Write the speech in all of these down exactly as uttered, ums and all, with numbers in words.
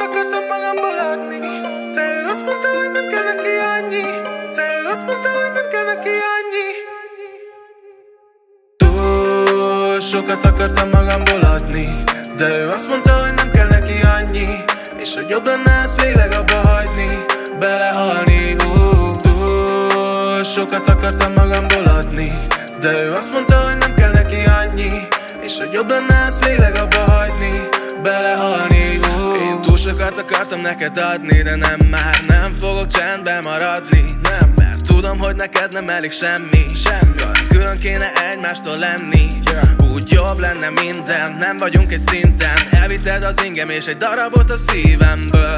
akartam magamból adni. Te azt mondta, hogy nem kell neki annyi. Te azt mondta, hogy nem kell neki annyi. Túl sokat akartam magamból adni, de ő azt mondta, hogy nem kell neki annyi, és hogy jobb lenne ezt végleg abba hagyni, belehalni. uh, Túl sokat akartam magamból adni, de ő azt mondta, hogy nem kell neki annyi, és hogy jobb lenne ezt végleg abba hagyni, belehalni. uh. Én túl sokat akartam neked adni, de nem már, nem fogok csendben maradni. Nem, mert tudom, hogy neked nem elég semmi, semmi. Külön kéne egymástól lenni, yeah. Úgy jobb lenne minden, nem vagyunk egy szinten. Elvitted az ingem és egy darabot a szívemből.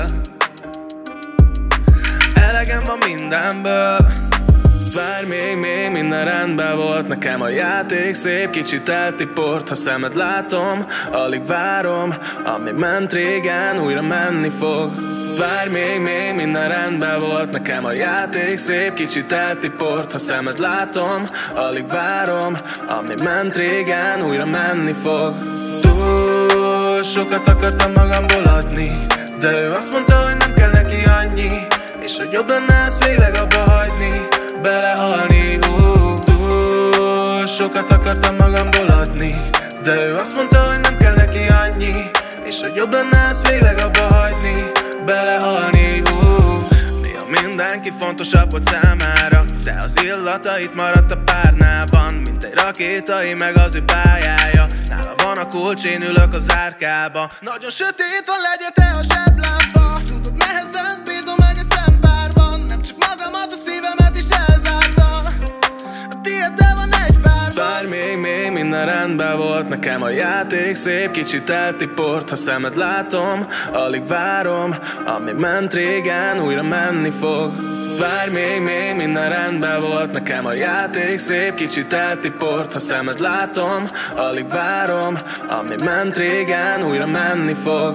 Elegem van mindenből. Várj még, még minden rendben volt. Nekem a játék szép, kicsit eltiport. Ha szemed látom, alig várom. Ami ment régen, újra menni fog. Várj még, még minden rendben volt. Nekem a játék szép, kicsit eltiport. Ha szemed látom, alig várom. Ami ment régen, újra menni fog. Túl sokat akartam magamból adni, de ő azt mondta, hogy nem kell neki annyi, és hogy jobb lenne ezt végleg abba hagyni, belehalni. uh, Túl sokat akartam magamból adni, de ő azt mondta, hogy nem kell neki annyi, és hogy jobb lenne ezt végleg abba hagyni, belehalni. uh. Néha mindenki fontosabb volt számára, de az illatait maradt a párnában, mint egy rakétai meg az ő pályája. Nála van a kulcs, én ülök az árkába. Nagyon sötét van, legyél te a zseblámpa. Tudod, nehezen bízom meg egy szempárban, nem csak magamat, a szívemet is elzárta. A tiéddel van egy párban. Bár még, még minden rendben volt. Nekem a játék szép, kicsit eltiport. Ha szemed látom, alig várom. Ami ment régen, újra menni fog. Várj még, még minden rendben volt. Nekem a játék szép, kicsit eltiport. Ha szemed látom, alig várom. Ami ment régen, újra menni fog.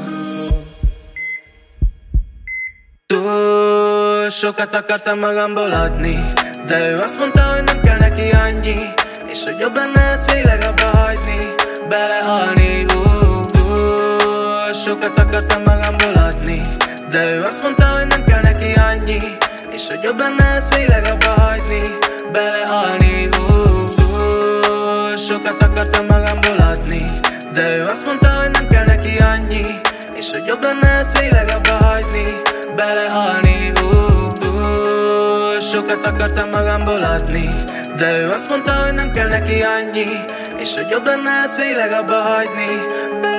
Túl sokat akartam magamból adni, de ő azt mondta, hogy nem kell neki annyi, és hogy jobb lenne ezt végleg abba hagyni, belehalni. uh, Túl sokat akartam magamból adni, de ő azt mondta, hogy nem kell neki annyi, és hogy jobb lenne ezt végleg abba hagyni, belehalni. uh, Túl sokat akartam magamból adni, de ő azt mondta, hogy nem kell neki annyi, és hogy jobb lenne ezt végleg abba hagyni, belehalni. uh, Túl sokat akartam magamból adni, de ő azt mondta, hogy nem kell neki annyi, és hogy jobb lenne ezt végleg abba hagyni.